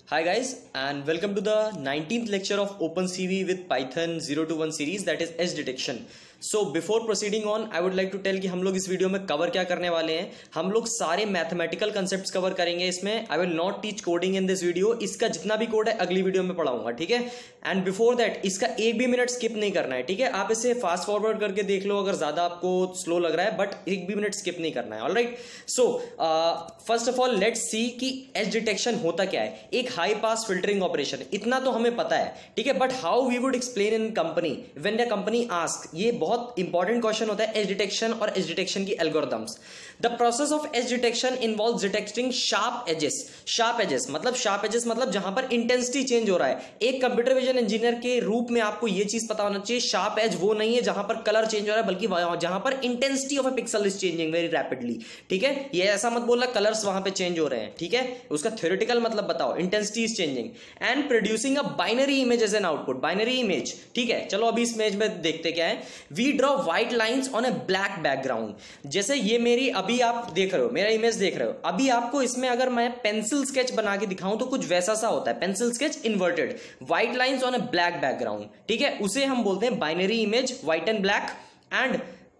Hi guys and welcome to the 19th lecture of OpenCV with Python 0 to 1 series, that is edge detection. So before proceeding on I would like to tell कि हम लोग इस video में cover क्या करने वाले हैं। हम लोग सारे मैथमेटिकल कंसेप्ट्स कवर करेंगे इसमें। I will not teach coding in this video. इसका जितना भी कोड है अगली वीडियो में पढ़ाऊंगा, ठीक है। एंड बिफोर दैट इसका एक भी मिनट स्किप नहीं करना है, ठीक है। आप इसे फास्ट फॉरवर्ड करके देख लो अगर ज्यादा आपको स्लो लग रहा है, बट एक भी मिनट स्किप नहीं करना है। Alright, so first of all let's see कि एज डिटेक्शन होता क्या है। एक हाई पास फिल्टरिंग ऑपरेशन, इतना तो हमें पता है, ठीक है। But how we would explain in company when the company ask, ये बहुत इंपॉर्टेंट क्वेश्चन होता है एज डिटेक्शन और एज डिटेक्शन की algorithms. The process of edge detection involves detecting sharp edges. Sharp edges मतलब जहां पर इंटेंसिटी चेंज हो रहा है। एक कंप्यूटर विजन इंजीनियर के रूप में आपको यह चीज पता होना चाहिए, शार्प एज वो नहीं है जहां पर कलर चेंज हो रहा है, बल्कि जहां पर intensity of a pixel is changing very rapidly, ठीक है। ये ऐसा मत बोलना कलर्स वहां पे चेंज हो रहे हैं, ठीक है। उसका थ्योरेटिकल मतलब बताओ, intensity is changing and producing a binary image as an output. Binary image, ठीक है। चलो अभी इस इमेज में देखते क्या है। We draw white lines on a black background. जैसे ये मेरी अभी आप देख रहे हो, मेरा इमेज देख रहे हो। अभी आपको इसमें अगर मैं पेंसिल स्केच बना के दिखाऊं तो कुछ वैसा सा होता है, pencil sketch inverted, white lines on a black background, ठीक है। उसे हम बोलते हैं binary image, white and black. And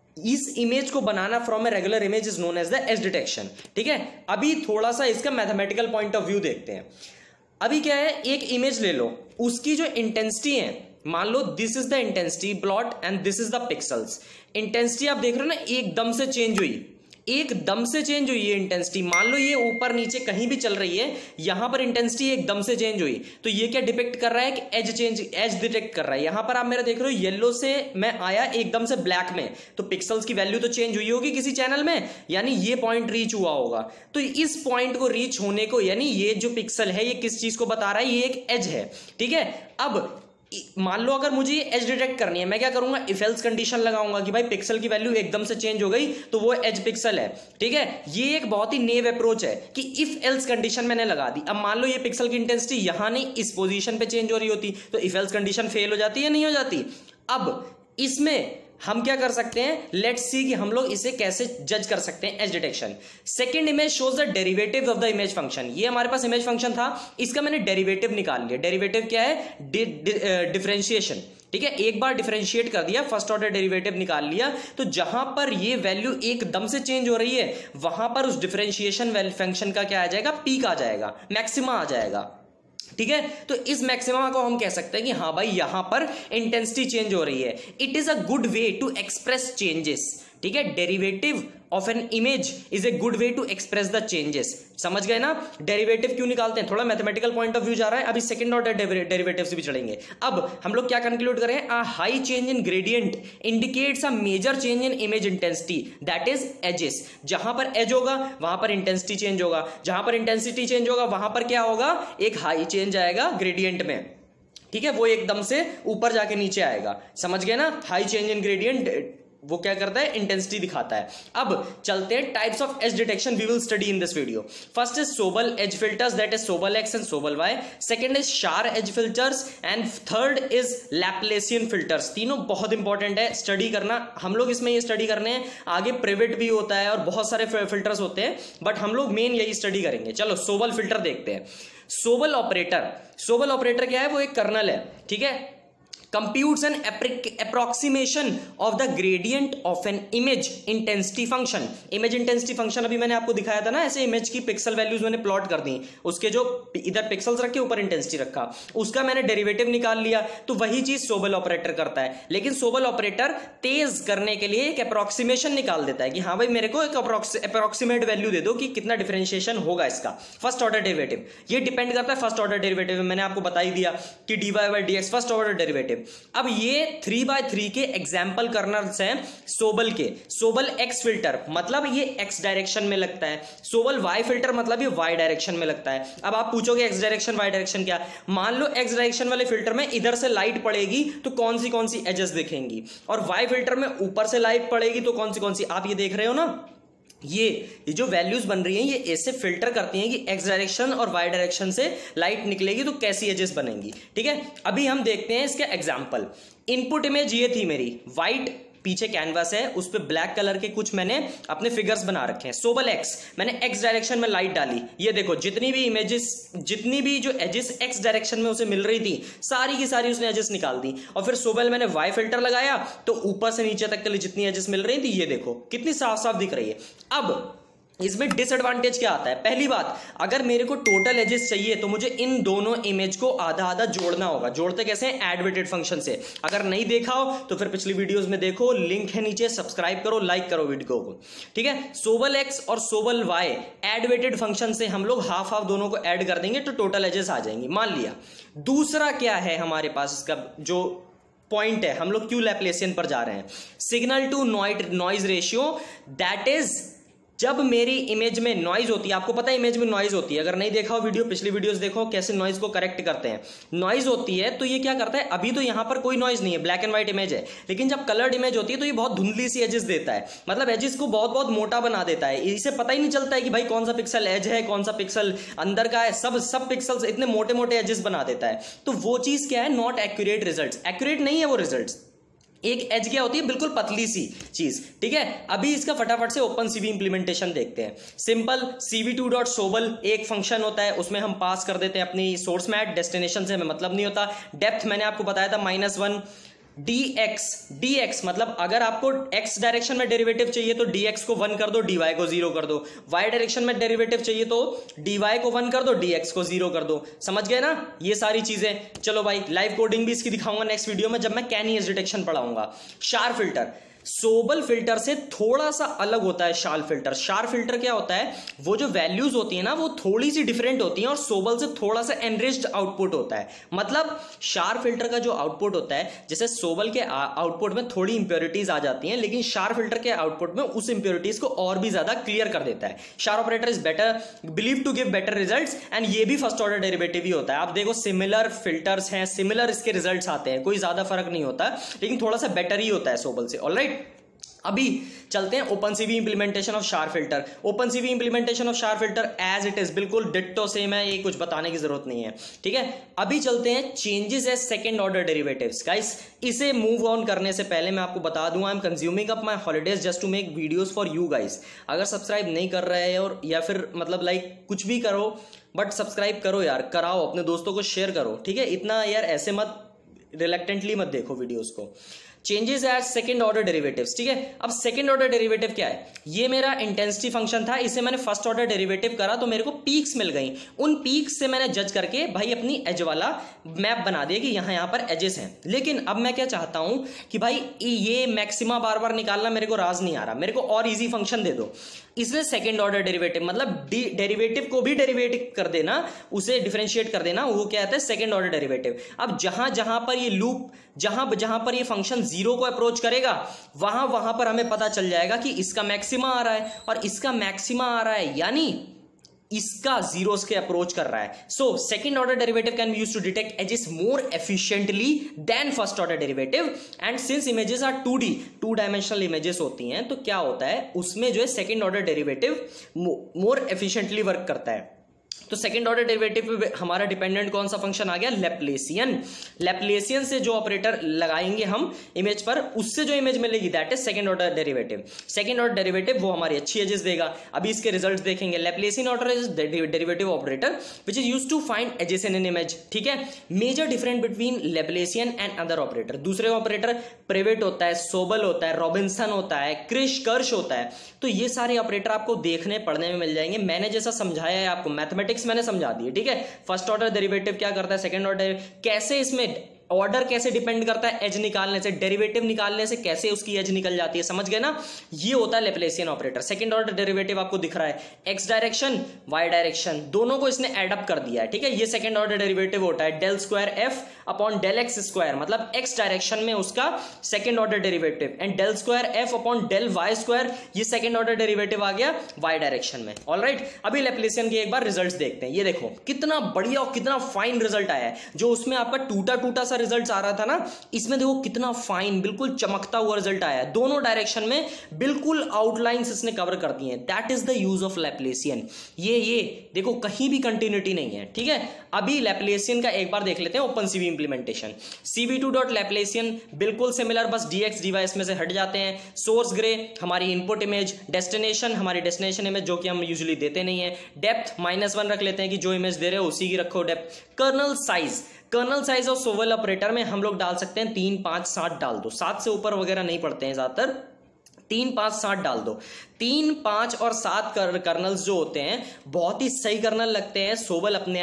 इस इमेज को बनाना from a regular image is known as the edge detection, ठीक है। अभी थोड़ा सा इसका मैथमेटिकल पॉइंट ऑफ व्यू देखते हैं। अभी क्या है, एक इमेज ले लो, उसकी जो इंटेंसिटी है, मान लो this is the intensity plot and this is the pixels. Intensity आप देख रहे हो ना, एकदम से चेंज हुई, एकदम से चेंज हुई ये इंटेंसिटी। मान लो ये ऊपर नीचे कहीं भी चल रही है, यहां पर इंटेंसिटी एकदम से चेंज हुई, तो ये क्या डिपेक्ट कर रहा है कि एज डिटेक्ट कर रहा है। यहां पर आप मेरा देख रहे हो, येलो से मैं आया एकदम से ब्लैक में, तो पिक्सल्स की वैल्यू तो चेंज हुई होगी किसी चैनल में, यानी ये पॉइंट रीच हुआ होगा। तो इस पॉइंट को रीच होने को, यानी ये जो पिक्सल है ये किस चीज को बता रहा है, ये एक एज है, ठीक है। अब मान लो अगर मुझे एज डिटेक्ट करनी है, मैं क्या करूंगा, इफ एल्स कंडीशन लगाऊंगा कि भाई पिक्सल की वैल्यू एकदम से चेंज हो गई तो वो एज पिक्सल है, ठीक है। ये एक बहुत ही नेव अप्रोच है कि इफ एल्स कंडीशन मैंने लगा दी। अब मान लो ये पिक्सल की इंटेंसिटी यहां नहीं, इस पोजीशन पे चेंज हो रही होती, तो इफ एल्स कंडीशन फेल हो जाती है, नहीं हो जाती। अब इसमें हम क्या कर सकते हैं, लेट्स सी कि हम लोग इसे कैसे जज कर सकते हैं edge detection. Second image shows the derivative of the image function. ये हमारे पास इमेज फंक्शन था, इसका मैंने डेरिवेटिव निकाल लिया। डेरिवेटिव क्या है, डिफरेंशिएशन, ठीक है। एक बार डिफरेंशिएट कर दिया, फर्स्ट ऑर्डर डेरिवेटिव निकाल लिया, तो जहां पर ये वैल्यू एकदम से चेंज हो रही है, वहां पर उस डिफरेंशिएशन फंक्शन का क्या आ जाएगा, पीक आ जाएगा, मैक्सिमा आ जाएगा, ठीक है। तो इस मैक्सिमा को हम कह सकते हैं कि हाँ भाई यहां पर इंटेंसिटी चेंज हो रही है। It is a good way to express changes, ठीक है। Derivative of an image is a good way to express the changes. समझ गए ना, डेरिवेटिव क्यों निकालते हैं, थोड़ा मैथमेटिकल पॉइंट ऑफ व्यू जा रहा है। अभी सेकंड ऑर्डर डेरिवेटिव से भी चढ़ेंगे। अब हम लोग क्या कंक्लूड करें, a high change in gradient indicates a major change in image intensity, that is edges. जहां पर एज होगा वहां पर इंटेंसिटी चेंज होगा, जहां पर इंटेंसिटी चेंज होगा वहां पर क्या होगा, एक हाई चेंज आएगा ग्रेडियंट में, ठीक है। वो एकदम से ऊपर जाके नीचे आएगा, समझ गए ना। हाई चेंज इन ग्रेडियंट वो क्या करता है, इंटेंसिटी दिखाता है। अब चलते हैं types of edge detection we will study in this video. First is Sobel edge filters, that is Sobel X and Sobel Y. Second is Scharr edge filters and third is Laplacian filters. तीनों बहुत important है, study करना। हम लोग इसमें ये study करने हैं, आगे प्रिवेट भी होता है और बहुत सारे फिल्टर्स होते हैं, बट हम लोग मेन यही स्टडी करेंगे। चलो सोबल फिल्टर देखते हैं। सोबल ऑपरेटर क्या है, वो एक कर्नल है, ठीक है। computes an approximation of the gradient of an image intensity function। image intensity function अभी मैंने आपको दिखाया था ना, ऐसे इमेज की पिक्सल वैल्यूज मैंने प्लॉट कर दी, उसके जो इधर पिक्सल्स रखे ऊपर इंटेंसिटी रखा, उसका मैंने डेरिवेटिव निकाल लिया। तो वही चीज सोबल ऑपरेटर करता है, लेकिन सोबल ऑपरेटर तेज करने के लिए एक अप्रोक्सीमेशन निकाल देता है कि हाँ भाई मेरे को एक अप्रोक्सीमेट वैल्यू दे दो कि कितना डिफरेंशिएशन होगा इसका। फर्स्ट ऑर्डर डेरिवेटिव ये डिपेंड करता है फर्स्ट ऑर्डर डेरिवेटिव में, मैंने आपको बता ही दिया कि dy by dx first order derivative. अब ये 3/3 के एग्जाम्पल कर्नल्स हैं सोबल के। सोबल एक्स फिल्टर मतलब ये एक्स डायरेक्शन में लगता है, सोबल वाई फिल्टर मतलब ये वाई डायरेक्शन में लगता है। अब आप पूछोगे एक्स डायरेक्शन वाई डायरेक्शन क्या, मान लो एक्स डायरेक्शन वाले फिल्टर में इधर से लाइट पड़ेगी तो कौन सी एजेस दिखेंगी, और वाई फिल्टर में ऊपर से लाइट पड़ेगी तो कौन सी आप ये देख रहे हो ना, ये जो वैल्यूज बन रही हैं ये ऐसे फिल्टर करती हैं कि एक्स डायरेक्शन और वाई डायरेक्शन से लाइट निकलेगी तो कैसी एजेस बनेंगी, ठीक है। अभी हम देखते हैं इसके एग्जांपल। इनपुट इमेज ये थी मेरी, व्हाइट पीछे कैनवास है, उस पे ब्लैक कलर के कुछ मैंने अपने फिगर्स बना रखे हैं। सोबल एक्स, मैंने एक्स डायरेक्शन में लाइट डाली, ये देखो जितनी भी इमेजेस, जितनी भी जो एजेस एक्स डायरेक्शन में उसे मिल रही थी सारी की सारी उसने एजेस निकाल दी। और फिर सोबल मैंने वाई फिल्टर लगाया तो ऊपर से नीचे तक के लिए जितनी एजेस मिल रही थी ये देखो कितनी साफ साफ दिख रही है। अब इसमें डिसएडवांटेज क्या आता है? पहली बात, अगर मेरे को टोटल एजेस चाहिए तो मुझे इन दोनों इमेज को आधा आधा जोड़ना होगा। जोड़ते कैसे? ऐड वेटेड फंक्शन से। अगर नहीं देखा हो तो फिर पिछली वीडियोस में देखो, लिंक है नीचे, सब्सक्राइब करो, लाइक करो वीडियो को, ठीक है। सोबल एक्स और Sobel Y add weighted function से हम लोग हाफ हाफ दोनों को ऐड कर देंगे तो टोटल एजेस आ जाएंगी, मान लिया। दूसरा क्या है हमारे पास, इसका जो पॉइंट है, हम लोग क्यों लैप्लेसियन पर जा रहे हैं? Signal to noise ratio, that is जब मेरी इमेज में नॉइज होती है, आपको पता है इमेज में नॉइज होती है, अगर नहीं देखा हो वीडियो, पिछली वीडियोस देखो कैसे नॉइज को करेक्ट करते हैं। नॉइज होती है तो ये क्या करता है, अभी तो यहां पर कोई नॉइज नहीं है, ब्लैक एंड व्हाइट इमेज है, लेकिन जब कलर्ड इमेज होती है तो ये बहुत धुंधली सी एजेस देता है, मतलब एजेस को बहुत बहुत मोटा बना देता है। इसे पता ही नहीं चलता है कि भाई कौन सा पिक्सल एज है, कौन सा पिक्सल अंदर का है, सब पिक्सल्स इतने मोटे मोटे एजेस बना देता है। तो वो चीज क्या है, नॉट एक्यूरेट रिजल्ट्स, एक्यूरेट नहीं है वो रिजल्ट्स। एक एज क्या होती है, बिल्कुल पतली सी चीज, ठीक है। अभी इसका फटाफट से ओपन सीवी इंप्लीमेंटेशन देखते हैं। सिंपल cv2.sobel एक फंक्शन होता है, उसमें हम पास कर देते हैं अपनी सोर्स मैट, डेस्टिनेशन से हमें मतलब नहीं होता। डेप्थ मैंने आपको बताया था -1। dx मतलब अगर आपको x डायरेक्शन में डेरिवेटिव चाहिए तो dx को 1 कर दो, dy को 0 कर दो। y डायरेक्शन में डेरिवेटिव चाहिए तो dy को 1 कर दो, dx को 0 कर दो। समझ गए ना ये सारी चीजें? चलो भाई, लाइव कोडिंग भी इसकी दिखाऊंगा नेक्स्ट वीडियो में जब मैं कैनी एज डिटेक्शन पढ़ाऊंगा। शार फिल्टर सोबल फिल्टर से थोड़ा सा अलग होता है। शार फिल्टर, शार फिल्टर क्या होता है, वो जो वैल्यूज होती है ना वो थोड़ी सी डिफरेंट होती हैं और सोबल से थोड़ा सा एनरिच्ड आउटपुट होता है। मतलब शार फिल्टर का जो आउटपुट होता है, जैसे सोबल के आउटपुट में थोड़ी इंप्योरिटीज आ जाती हैं, लेकिन शार फिल्टर के आउटपुट में उस इंप्योरिटीज को और भी ज्यादा क्लियर कर देता है। Scharr operator is better, believe to give better results, and ये भी फर्स्ट ऑर्डर डेरिवेटिव ही होता है। आप देखो सिमिलर फिल्टर्स हैं, सिमिलर इसके रिजल्ट्स आते हैं, कोई ज्यादा फर्क नहीं होता, लेकिन थोड़ा सा बेटर ही होता है सोबल से। ऑलराइट, अभी चलते हैं open CV implementation of Scharr filter. Open CV implementation of Scharr filter as it is, बिल्कुल डिट्टो सेम है, ये कुछ बताने की जरूरत नहीं है, ठीक है। अभी चलते हैं changes as second order derivatives. Guys, इसे मूव ऑन करने से पहले मैं आपको बता दूं, I am consuming up my holidays just to make videos for you guys. अगर सब्सक्राइब नहीं कर रहे हैं और या फिर मतलब लाइक कुछ भी करो, बट सब्सक्राइब करो यार, कराओ, अपने दोस्तों को शेयर करो, ठीक है। इतना यार ऐसे मत रिलेक्टेंटली मत देखो वीडियोस को। Changes as second order derivatives, ठीक है। अब सेकंड ऑर्डर डेरिवेटिव क्या है? ये मेरा इंटेंसिटी फंक्शन था, इसे मैंने फर्स्ट ऑर्डर डेरिवेटिव करा तो मेरे को पीक्स मिल गई। उन पीक्स से मैंने जज करके भाई अपनी एज वाला मैप बना दिया कि यहां पर एजेस हैं। लेकिन अब मैं क्या चाहता हूं कि भाई ये मैक्सिमा बार बार निकालना मेरे को राज नहीं आ रहा, मेरे को और इजी फंक्शन दे दो। इसलिए सेकंड ऑर्डर डेरिवेटिव मतलब डेरिवेटिव को भी डेरिवेटिव कर देना, उसे डिफरेंशिएट कर देना, वो क्या आता है, सेकंड ऑर्डर डेरिवेटिव। अब जहां जहां पर ये लूप, जहां पर ये फंक्शन 0 को अप्रोच करेगा, वहां पर हमें पता चल जाएगा कि इसका मैक्सिमा आ रहा है और इसका मैक्सिमा आ रहा है, यानी इसका जीरोस के अप्रोच कर रहा है। So second order derivative can be used to detect edges more efficiently than first order derivative. And since images are 2D, 2 dimensional images होती हैं, तो क्या होता है उसमें जो है second order derivative more efficiently work करता है। तो सेकंड ऑर्डर डेरिवेटिव पे हमारा डिपेंडेंट कौन सा फंक्शन आ गया, लैप्लेसियन। लैप्लेसियन से जो ऑपरेटर लगाएंगे हम इमेज पर, उससे जो इमेज मिलेगी that is second order derivative. Second order derivative वो हमारी अच्छी एजेस देगा। अभी इसके रिजल्ट्स देखेंगे। Laplacian order is derivative operator which is used to find edges in an image, ठीक है। Major difference between Laplacian and other operator, दूसरे ऑपरेटर प्रेवेट होता है, सोबल होता है, रॉबिन्सन होता है, क्रिश कर्श होता है। तो ये सारे ऑपरेटर आपको देखने पढ़ने में मिल जाएंगे। मैंने जैसा समझाया है आपको, मैथमेटिक्स मैंने समझा दी है, ठीक है। फर्स्ट ऑर्डर डेरिवेटिव क्या करता है, सेकंड ऑर्डर कैसे, इसमें ऑर्डर कैसे डिपेंड करता है एज निकालने से, डेरिवेटिव निकालने से कैसे उसकी एज निकल जाती है, समझ गए ना। ये होता है Laplacian operator. Second order derivative आपको दिख रहा है, एक्स डायरेक्शन वाई डायरेक्शन दोनों को इसने एड अप कर दिया है, ठीक है। ये सेकंड ऑर्डर डेरिवेटिव होता है del square F upon del X square, मतलब एक्स डायरेक्शन में उसका second order derivative, and del square F upon del Y square, ये सेकंड ऑर्डर डेरिवेटिव आ गया वाई डायरेक्शन में। ऑलराइट, अभी लैप्लेसियन के एक बार रिजल्ट्स देखते हैं। ये देखो कितना बढ़िया और कितना फाइन रिजल्ट आया है। जो उसमें आपका टूटा टूटा सा रिजल्ट आ रहा था ना, इसमें देखो कितना फाइन बिल्कुल चमकता हुआ रिजल्ट आया है, दोनों डायरेक्शन में बिल्कुल आउटलाइंस इसने कवर कर दी हैं। That is the use of Laplacian. ये देखो कहीं भी कंटिन्यूटी नहीं है, ठीक है। अभी लैप्लेसियन का एक बार देख लेते हैं ओपन सीवी इंप्लीमेंटेशन। cv2.laplacian बिल्कुल सिमिलर, बस dx dy इसमें से हट जाते हैं। सोर्स ग्रे हमारी इनपुट इमेज, डेस्टिनेशन हमारी डेस्टिनेशन इमेज जो कि हम यूजुअली देते नहीं है। डेप्थ -1 रख लेते हैं कि जो इमेज दे रहे हो उसी की रखो डेप्थ। कर्नल साइज और सोवल ऑपरेटर में हम लोग डाल सकते हैं 3, 5, 7 डाल दो, 7 से ऊपर वगैरह नहीं पड़ते हैं ज्यादातर, 3, 5, 7 डाल दो। 3, 5 और 7 कर्नल्स जो होते हैं बहुत ही सही कर्नल लगते हैं। सोवल अपने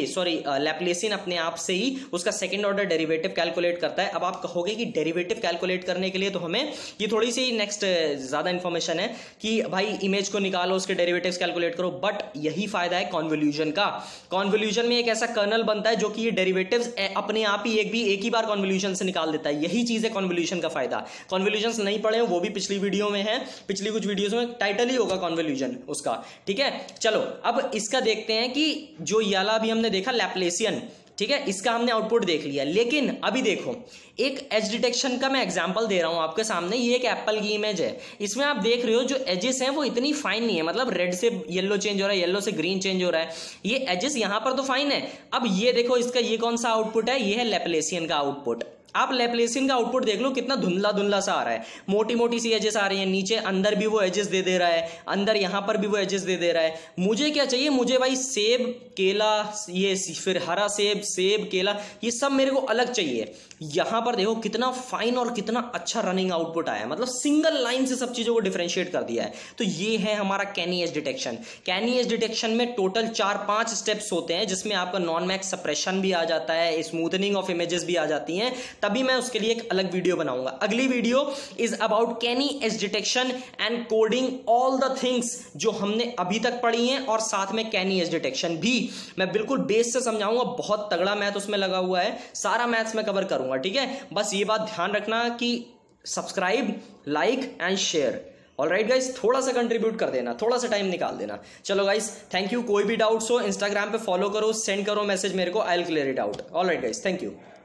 लैप्लेसियन अपने आप से ही उसका सेकंड ऑर्डर डेरिवेटिव कैलकुलेट करता है। अब आप कहोगे कि डेरिवेटिव कैलकुलेट करने के लिए तो हमें ये थोड़ी सी नेक्स्ट ज्यादा इंफॉर्मेशन है कि भाई इमेज को निकालो उसके डेरिवेटिव्स कैलकुलेट करो, बट यही फायदा है कॉन्वोल्यूशन का। कॉन्वोल्यूशन में एक ऐसा कर्नल बनता है जो कि ये डेरिवेटिव्स अपने आप ही एक ही बार कॉन्वोल्यूशन से निकाल देता है। यही चीज है कॉन्वोल्यूशन का फायदा। कॉन्वोल्यूशन नहीं पढ़े वो भी पिछली वीडियो में है, पिछली कुछ वीडियोस में टाइटल ही होगा कॉन्वोल्यूशन उसका, ठीक है। चलो अब इसका देखते हैं कि जो ये वाला अभी हमने देखा लैप्लेसियन, ठीक है, इसका हमने आउटपुट देख लिया। लेकिन अभी देखो एक एज डिटेक्शन का मैं एग्जांपल दे रहा हूं आपके सामने। ये एक एप्पल की इमेज है, इसमें आप देख रहे हो जो एजेस हैं वो इतनी फाइन नहीं है, मतलब रेड से येलो चेंज हो रहा है, येलो से ग्रीन चेंज हो रहा है, ये एजेस यहां पर तो फाइन है। अब ये देखो इसका ये कौन सा आउटपुट है, ये है लैप्लेसियन का आउटपुट। आप लैप्लेसियन का आउटपुट देख लो कितना धुंधला धुंधला सा आ रहा है, मोटी मोटी सी एजेस आ रही है, नीचे अंदर भी वो एजेस दे रहा है, अंदर यहां पर भी वो एजेस दे रहा है। मुझे क्या चाहिए, मुझे भाई सेब केला, ये फिर हरा सेब केला, ये सब मेरे को अलग चाहिए। यहां पर देखो कितना फाइन और कितना अच्छा रनिंग आउटपुट आया है, मतलब सिंगल लाइन से सब चीजों को डिफरेंशिएट कर दिया है। तो ये है हमारा Canny edge detection. Canny edge detection में टोटल 4-5 स्टेप्स होते हैं, जिसमें आपका नॉन मैक्स सप्रेशन भी आ जाता है, स्मूथनिंग ऑफ इमेजेस भी आ जाती हैं। तभी मैं उसके लिए एक अलग वीडियो बनाऊंगा। अगली video is about Canny edge detection and coding all the things जो हमने अभी तक पढ़ी हैं, और साथ में कैनी एज डिटेक्शन भी मैं बिल्कुल बेस से समझाऊंगा। बहुत तगड़ा मैथ उसमें लगा हुआ है, सारा मैथ्स में कवर करूंगा, ठीक है। बस ये बात ध्यान रखना कि subscribe, like and share. Alright guys, थोड़ा सा कंट्रीब्यूट कर देना, थोड़ा सा टाइम निकाल देना। चलो गाइस, थैंक यू। कोई भी डाउट्स हो इंस्टाग्राम पे फॉलो करो, सेंड करो मैसेज मेरे को, I will clear it out. Alright guys, thank you.